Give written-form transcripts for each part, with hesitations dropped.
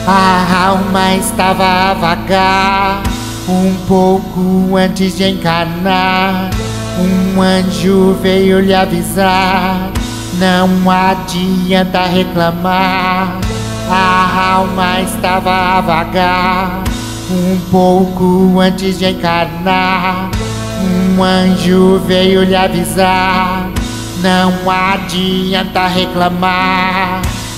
A alma estava a vagar um pouco antes de encarnar. Um anjo veio lhe avisar: não adianta reclamar. A alma estava a vagar um pouco antes de encarnar. Um anjo veio lhe avisar: não adianta reclamar.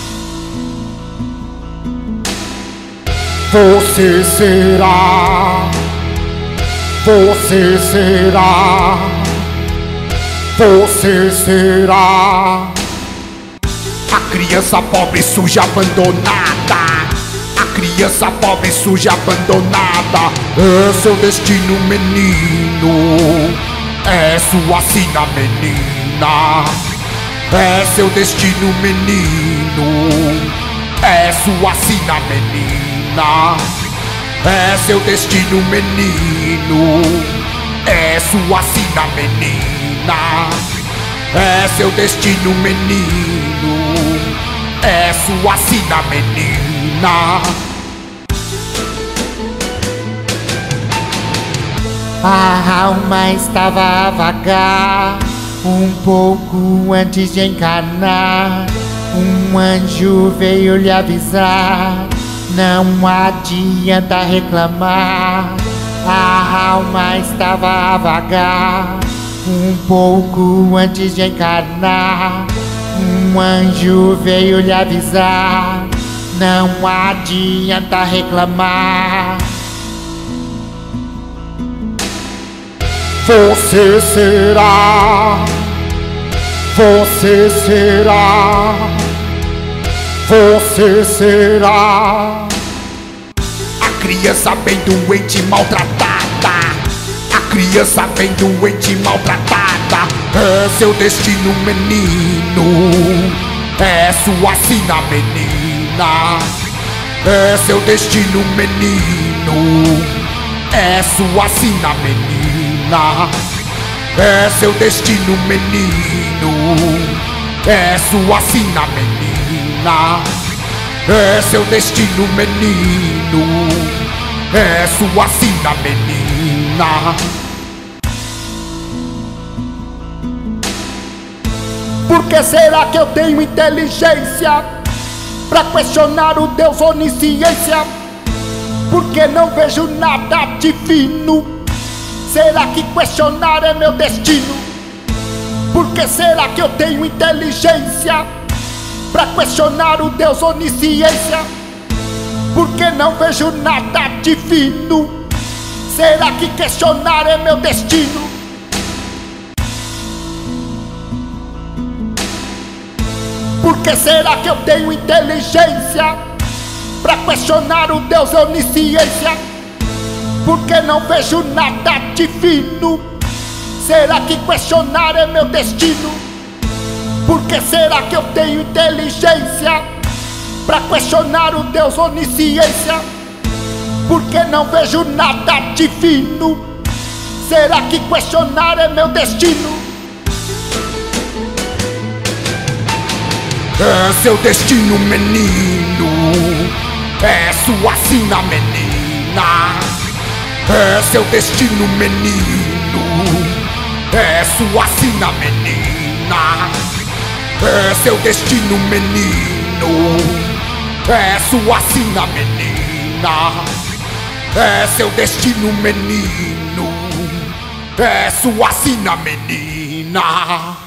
Você será, você será, você será a criança pobre, suja, abandonada. A criança pobre, suja, abandonada. É seu destino, menino. É sua sina, menina. É seu destino, menino. É sua sina, menina. É seu destino, menino. É sua sina, menina. É seu destino, menino. É sua sina, menina. A alma estava a vagar um pouco antes de encarnar. Um anjo veio lhe avisar: não adianta reclamar. A alma estava a vagar um pouco antes de encarnar. Um anjo veio lhe avisar: não adianta reclamar. Você será, você será, você será a criança bem doente, maltratada. A criança bem doente, maltratada. É seu destino, menino. É sua sina, menina. É seu destino, menino. É sua sina, menina. É seu destino, menino. É sua sina, menina. É seu destino, menino. É sua sina, menina. Por que será que eu tenho inteligência pra questionar o Deus onisciência? Porque não vejo nada divino. Será que questionar é meu destino? Por que será que eu tenho inteligência pra questionar o Deus onisciência? Porque não vejo nada divino. Será que questionar é meu destino? Por que será que eu tenho inteligência pra questionar o Deus onisciência? Porque não vejo nada divino. Será que questionar é meu destino? Por que será que eu tenho inteligência pra questionar o Deus onisciência? Porque não vejo nada divino. Será que questionar é meu destino? É seu destino, menino. É sua sina, menina. É seu destino, menino. É sua sina, menina. É seu destino, menino. É sua sina, menina. É seu destino, menino. É sua sina, menina.